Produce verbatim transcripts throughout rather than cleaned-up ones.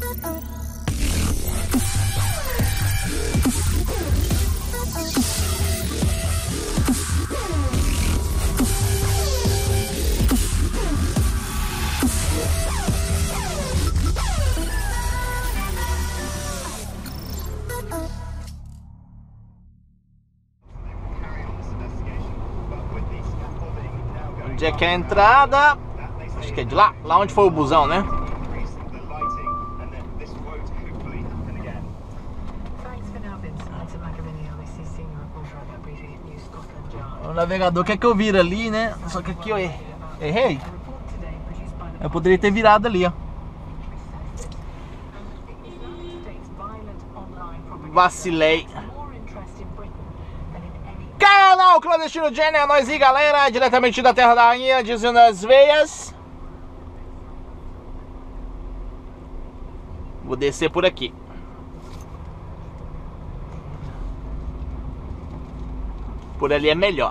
Onde é que é a entrada? Acho que é de lá, lá onde foi o busão, né? O navegador quer que eu vire ali, né? Só que aqui eu errei. Eu poderia ter virado ali, ó. Vacilei. Canal Clandestino Jenner, é nóis aí, galera. Diretamente da Terra da Rainha, dizendo as veias. Vou descer por aqui. Por ali é melhor.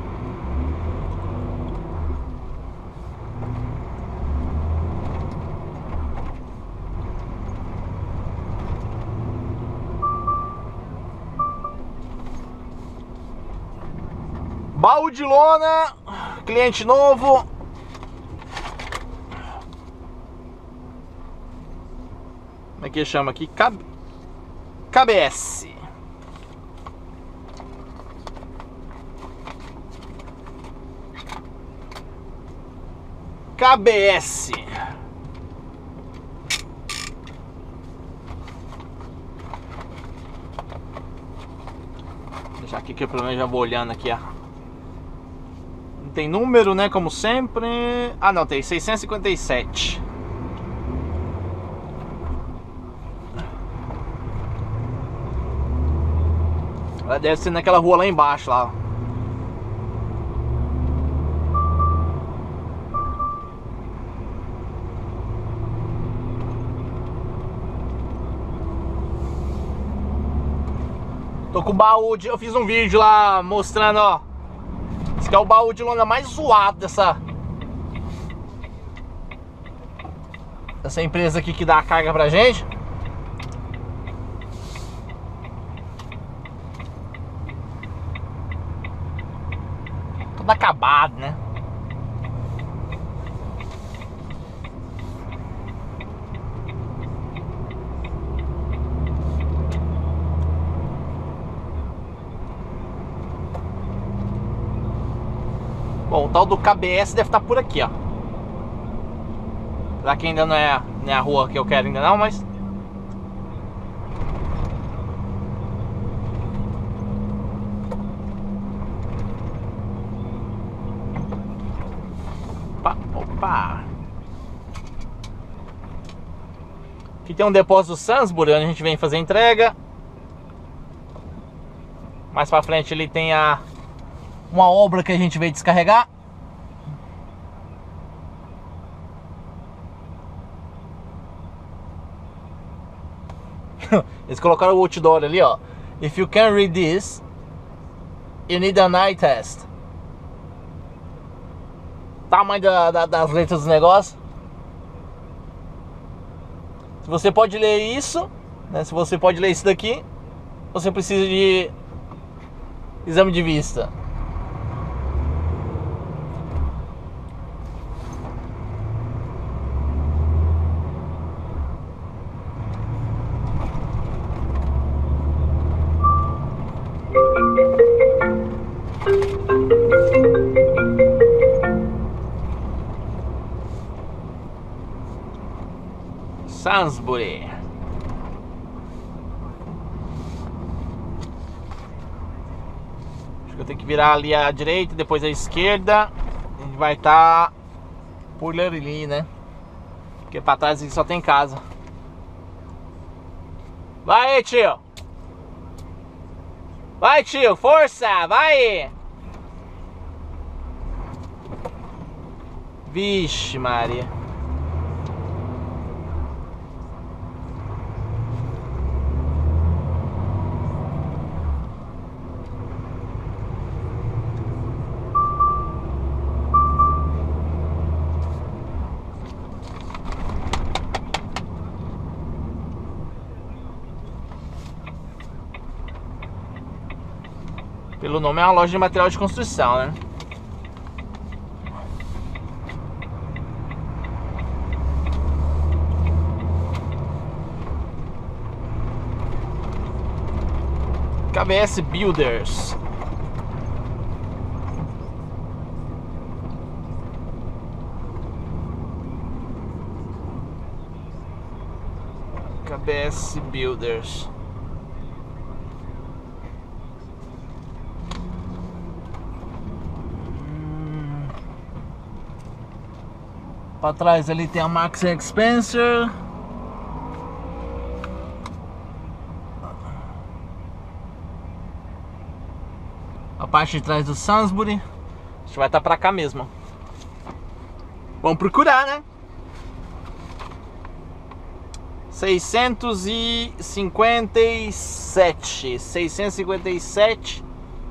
Baú de lona, cliente novo. Como é que chama aqui? K B S. K B S. Deixa aqui que eu pelo menos já vou olhando aqui, ó. Não tem número, né? Como sempre. Ah, não, tem seiscentos e cinquenta e sete. Ela deve ser naquela rua lá embaixo, lá. Tô com o baú de... Eu fiz um vídeo lá mostrando, ó. Esse aqui é o baú de lona mais zoado dessa... Dessa empresa aqui que dá a carga pra gente. Tudo acabado, né? Bom, o tal do K B S deve estar por aqui, ó. Será que ainda não é, não é a rua que eu quero ainda não, mas... Opa, opa. Aqui tem um depósito Sainsbury, onde a gente vem fazer a entrega. Mais pra frente ali tem a... uma obra que a gente veio descarregar. Eles colocaram o outdoor ali, ó. If you can read this, you need an eye test. Tamanho da, da, das letras do negócio. Se você pode ler isso, né? Se você pode ler isso daqui, você precisa de exame de vista. Sainsbury. Acho que eu tenho que virar ali à direita, depois à esquerda. A gente vai estar por ali, né? Porque pra trás aqui só tem casa. Vai aí, tio! Vai, tio! Força! Vai! Vixe, Maria. Pelo nome é uma loja de material de construção, né? K B S Builders. K B S Builders. Hum. Para trás ali tem a Max Spencer. A parte de trás do Sainsbury. A gente vai estar pra cá mesmo. Vamos procurar, né? seiscentos e cinquenta e sete. seiscentos e cinquenta e sete.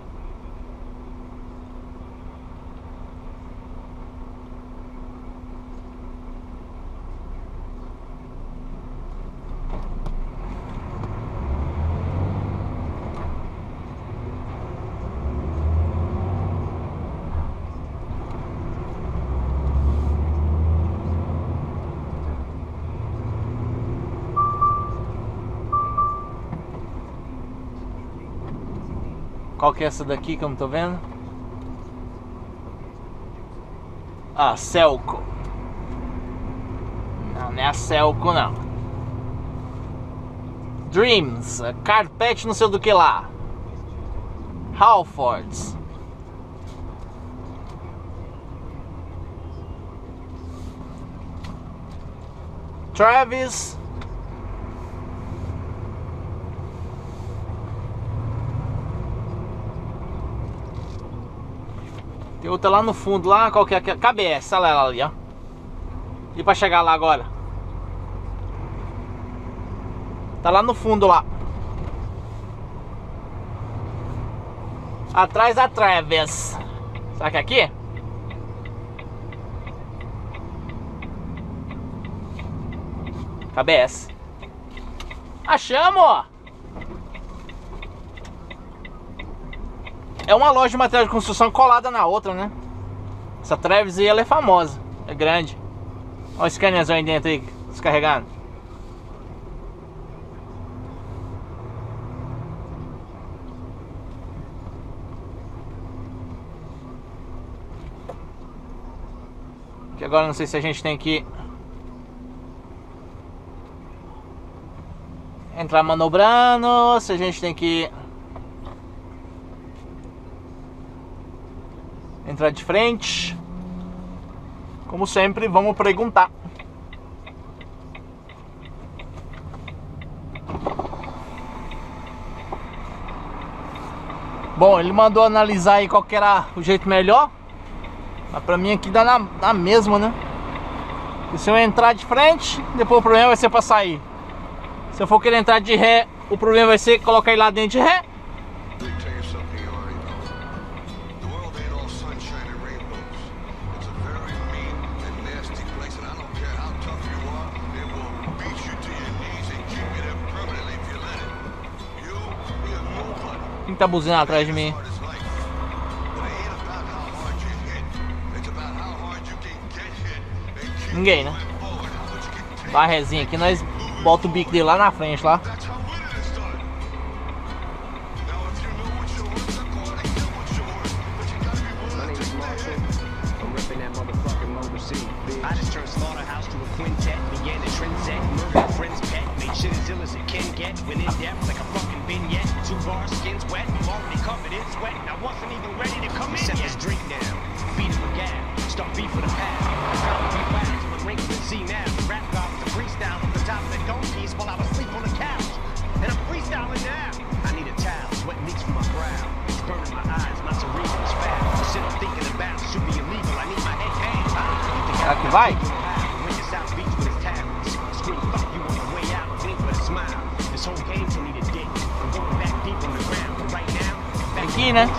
Qual que é essa daqui que eu não tô vendo? Ah, Selco. Não, não é a Selco não. Dreams, carpete não sei do que lá. Halfords. Travis. Tem outra lá no fundo, lá, qual que é? K B S, olha ela ali, ó. E pra chegar lá agora? Tá lá no fundo, lá. Atrás da Travis. Será que é aqui? K B S. Achamos! É uma loja de material de construção colada na outra, né? Essa Travis aí, ela é famosa. É grande. Olha esse caninhazão aí dentro aí, descarregado. Que agora não sei se a gente tem que entrar manobrando, se a gente tem que entrar de frente. Como sempre, vamos perguntar. Bom, ele mandou analisar aí qual que era o jeito melhor. Mas pra mim aqui dá na, na mesma, né? E se eu entrar de frente, depois o problema vai ser pra sair. Se eu for querer entrar de ré, o problema vai ser colocar ele lá dentro de ré. Quem tá buzinando atrás de mim? Ninguém, né? Dá uma resinha aqui, nós bota o bico dele lá na frente, lá. Será que vai? Aqui, né?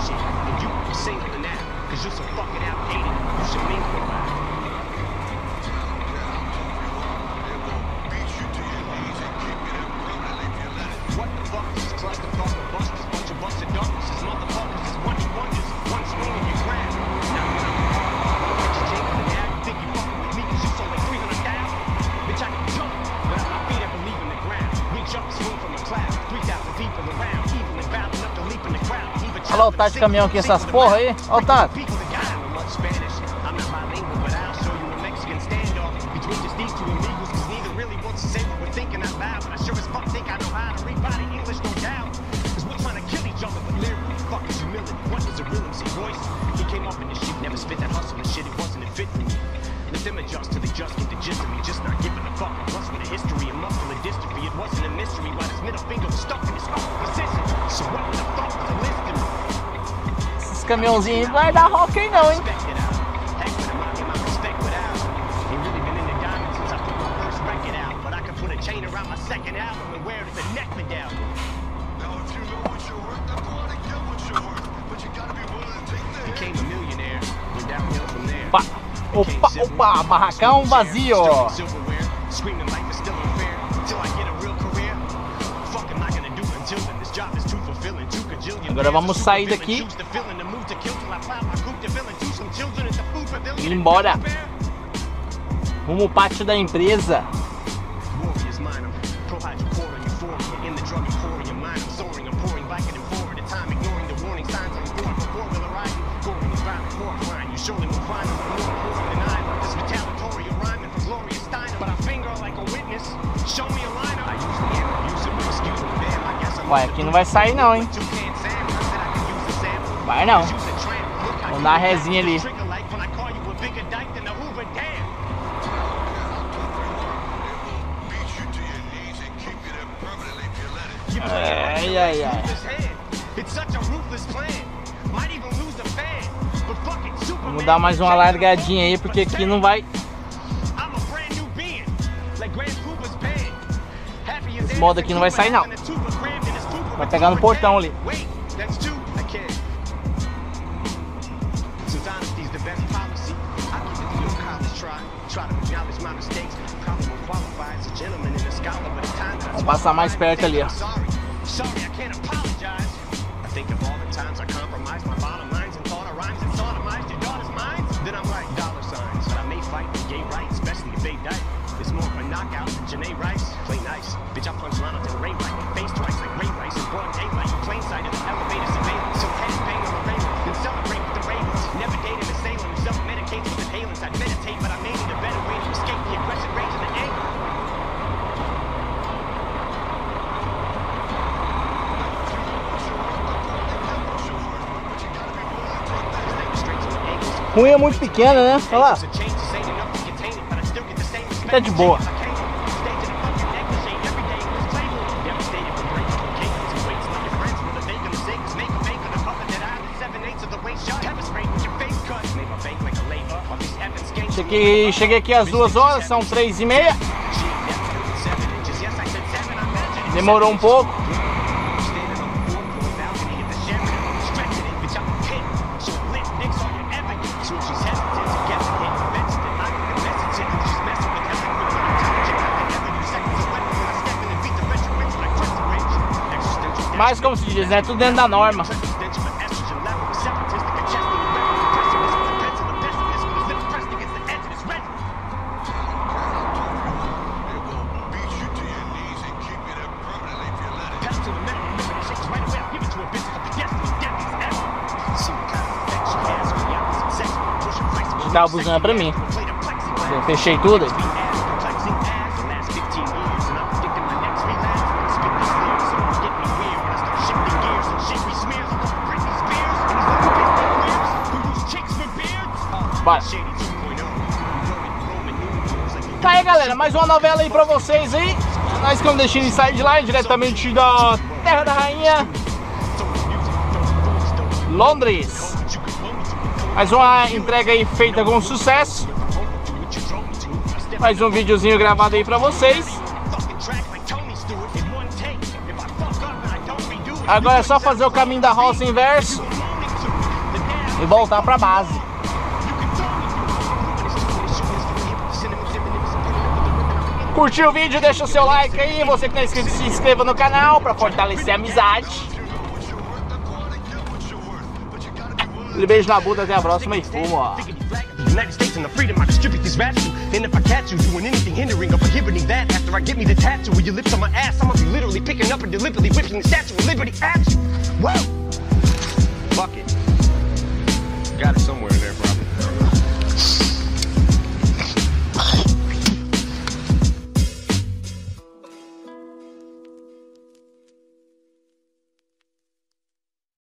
Olha o tanto de caminhão aqui, essas porra aí. Olha o tanto. Esses caminhãozinhos vai dar rock aí não, hein? Opa, opa, opa, barracão vazio. Agora vamos sair daqui e ir embora rumo ao pátio da empresa. Ué, aqui não vai sair não, hein? Vai não. Vamos dar uma resinha ali. Ai, ai, ai. Vamos dar mais uma largadinha aí, porque aqui não vai. Esse modo aqui não vai sair não. Vai pegar no portão ali. Vamos passar mais perto ali, ó. Cunha muito pequena, né? Olha lá. Tá de boa. Cheguei, cheguei aqui às duas horas, são três e meia. Demorou um pouco. Mas como se diz, né? Tudo dentro da norma. Tá, a buzina é pra mim. Eu fechei tudo. Bora. Tá aí, galera, mais uma novela aí pra vocês aí. Nós estamos deixando Sideline diretamente da Terra da Rainha, Londres. Mais uma entrega aí feita com sucesso. Mais um videozinho gravado aí pra vocês. Agora é só fazer o caminho da roça inverso e voltar pra base. Curtiu o vídeo? Deixa o seu like aí. Você que não é inscrito, se inscreva no canal pra fortalecer a amizade. Um beijo na bunda, até a próxima e fumo, ó. United States and the freedom I distribute these raps to. And if I catch you doing anything hindering or prohibiting that, after I get me the tattoo with your lips on my ass, I'm gonna be literally picking up and deliberately whipping the Statue of Liberty at you. Whoa! bucket. Got it somewhere in there.